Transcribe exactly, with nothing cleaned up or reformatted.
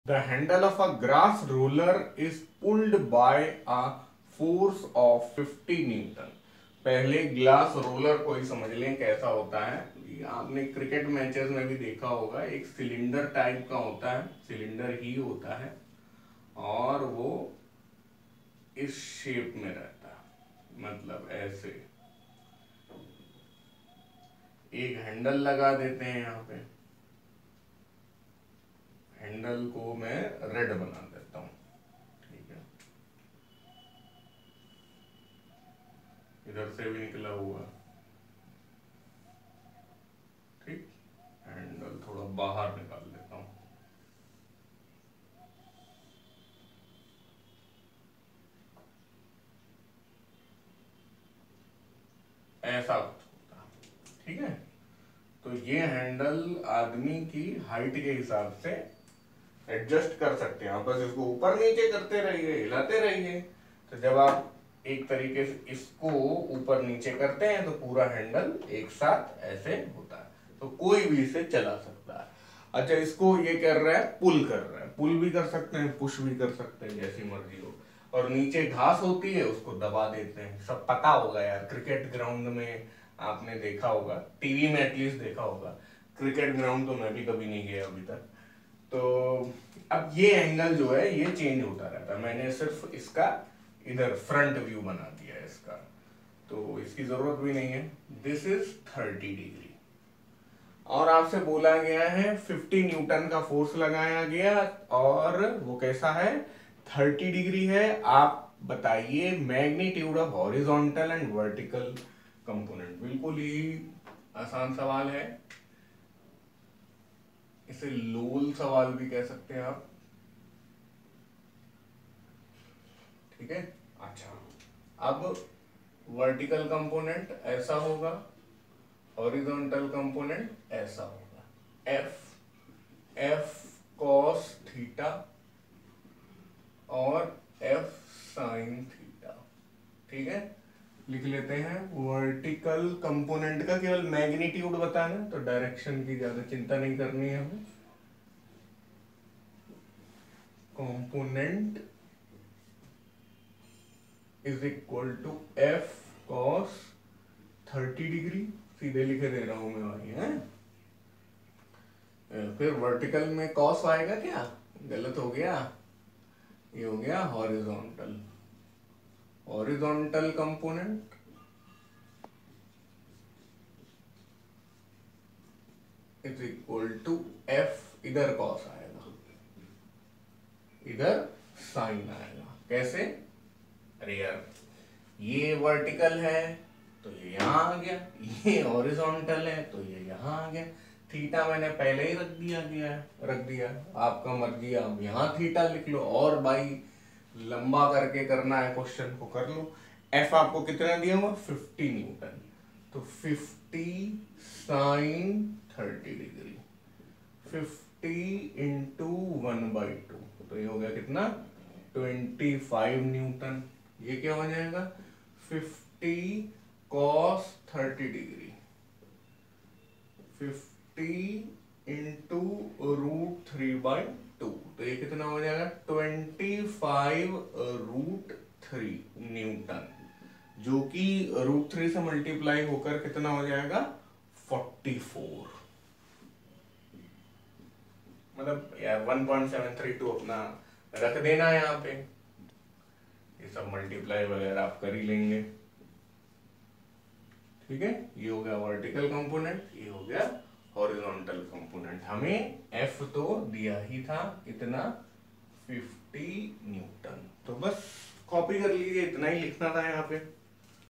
The handle of a grass roller is pulled by a force of fifty newton. पहले glass roller को ही समझ लें कैसा होता है। आपने क्रिकेट मैचेस में भी देखा होगा, एक सिलेंडर टाइप का होता है, सिलेंडर ही होता है और वो इस शेप में रहता है, मतलब ऐसे। एक हैंडल लगा देते हैं यहाँ पे, हैंडल को मैं रेड बना देता हूं, ठीक है। इधर से भी निकला हुआ, ठीक। हैंडल थोड़ा बाहर निकाल देता हूं, ऐसा कुछ होता है, ठीक है। तो ये हैंडल आदमी की हाइट के हिसाब से एडजस्ट कर सकते हैं आप, बस इसको ऊपर नीचे करते रहिए, हिलाते रहिए। तो जब आप एक तरीके से इसको ऊपर नीचे करते हैं तो पूरा हैंडल एक साथ ऐसे होता है, तो कोई भी इसे चला सकता है। अच्छा, इसको ये कर रहा है, पुल कर रहा है, पुल भी कर सकते हैं, पुश भी कर सकते हैं, जैसी मर्जी हो। और नीचे घास होती है, उसको दबा देते हैं। सब पता होगा यार, क्रिकेट ग्राउंड में आपने देखा होगा, टीवी में एटलीस्ट देखा होगा। क्रिकेट ग्राउंड तो मैं भी कभी नहीं गया अभी तक। तो अब ये एंगल जो है ये चेंज होता रहता है। मैंने सिर्फ इसका इधर फ्रंट व्यू बना दिया है इसका, तो इसकी जरूरत भी नहीं है। दिस इज थर्टी डिग्री और आपसे बोला गया है फिफ्टी न्यूटन का फोर्स लगाया गया और वो कैसा है, थर्टी डिग्री है। आप बताइए magnitude of horizontal and vertical component. बिल्कुल ही आसान सवाल है, इसे लोल सवाल भी कह सकते हैं आप, ठीक है। अच्छा, अब वर्टिकल कंपोनेंट ऐसा होगा, हॉरिजॉन्टल कंपोनेंट ऐसा होगा, एफ एफ कॉस थीटा और एफ साइन थीटा, ठीक है। लिख लेते हैं। वर्टिकल कंपोनेंट का केवल मैग्नीट्यूड बताना, तो डायरेक्शन की ज्यादा चिंता नहीं करनी है हमें। Component is equal to F cos thirty degree, सीधे लिखे दे रहा हूं मैं भाई, है। फिर वर्टिकल में कॉस आएगा क्या, गलत हो गया, ये हो गया horizontal. Horizontal component is equal to F, इधर कॉस आएगा, इधर साइन आएगा। कैसे, अरे यार ये वर्टिकल है तो ये यहां आ गया, ये हॉरिजॉन्टल है तो ये यहां आ गया। थीटा मैंने पहले ही रख दिया गया रख दिया, आपका मर्जी, आप यहां थीटा लिख लो, और भाई लंबा करके करना है क्वेश्चन को कर लो। एफ आपको कितना दिया हुआ, फिफ्टी न्यूटन, तो fifty sine thirty degree, fifty into one by two, तो ये हो गया कितना, ट्वेंटी फाइव न्यूटन। ये क्या हो जाएगा, fifty cos thirty degree, fifty into root three by two, तो ये कितना हो जाएगा, twenty five root three newton, जो कि रूट थ्री से मल्टीप्लाई होकर कितना हो जाएगा, फोर्टी फोर। मतलब यार one point seven three two अपना रख देना है यहाँ पे, ये सब मल्टीप्लाई वगैरह आप कर ही लेंगे, ठीक है। ये हो गया वर्टिकल कंपोनेंट, ये हो गया हॉरिजॉन्टल कंपोनेंट। हमें एफ तो दिया ही था कितना, फिफ्टी न्यूटन। तो बस कॉपी कर लीजिए, इतना ही लिखना था यहाँ पे।